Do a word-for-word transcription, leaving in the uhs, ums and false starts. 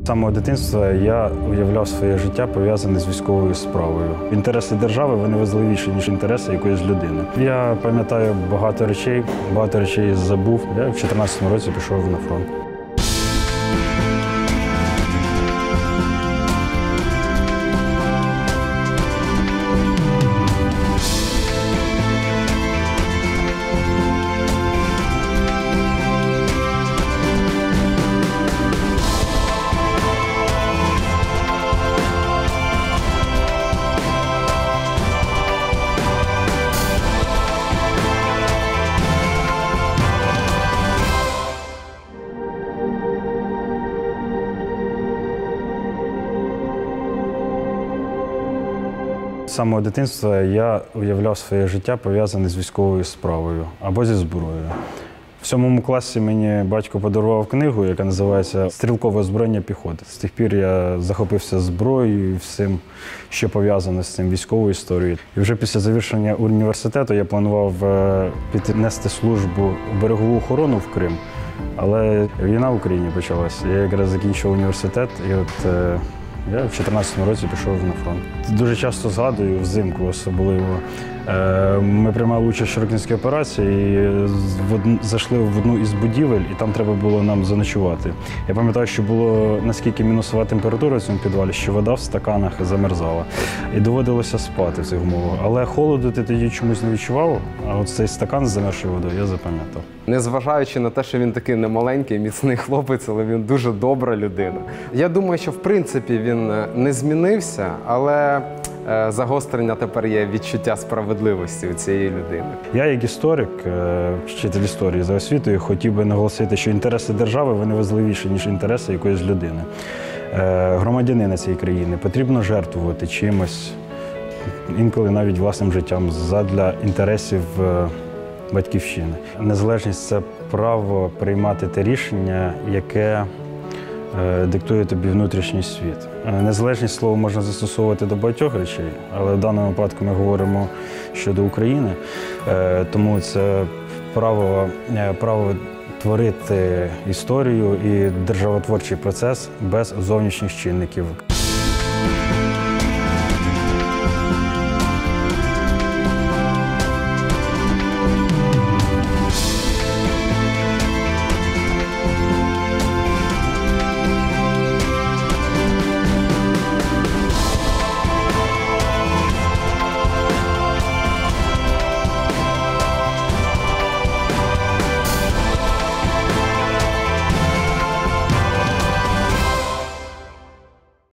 самого дитинства я уявляв своє життя пов'язане з військовою справою. Інтереси держави вони важливіші, ніж інтереси якоїсь людини. Я пам'ятаю багато речей, багато речей забув. Я в дві тисячі чотирнадцятому році пішов на фронт. З самого дитинства я уявляв своє життя пов'язане з військовою справою або зі зброєю. В сьомому класі мені батько подарував книгу, яка називається «Стрілкове озброєння піхоти». З тих пір я захопився зброєю і всім, що пов'язане з цим, військовою історією. І вже після завершення університету я планував піти нести службу в берегову охорону в Крим. Але війна в Україні почалася. Я якраз закінчив університет і от я в дві тисячі чотирнадцятому році пішов на фронт. Дуже часто згадую, взимку особливо. Ми приймали участь в Широкинській операції і зайшли в одну із будівель, і там треба було нам заночувати. Я пам'ятаю, що було наскільки мінусова температура в цьому підвалі, що вода в стаканах замерзала. І доводилося спати в цих умовах. Але холоду ти тоді чомусь не відчував, а от цей стакан з замерзшою водою я запам'ятав. Незважаючи на те, що він такий немаленький, міцний хлопець, але він дуже добра людина. Я думаю, що в принципі він не змінився, але загострення тепер є відчуття справедливості у цієї людини. Я як історик, вчитель історії за освітою, хотів би наголосити, що інтереси держави вони важливіші, ніж інтереси якоїсь людини. Громадянина цієї країни потрібно жертвувати чимось, інколи навіть власним життям, задля інтересів батьківщини. Незалежність – це право приймати те рішення, яке диктує тобі внутрішній світ. Незалежність слова можна застосовувати до багатьох речей, але в даному випадку ми говоримо щодо України, тому це право, право творити історію і державотворчий процес без зовнішніх чинників.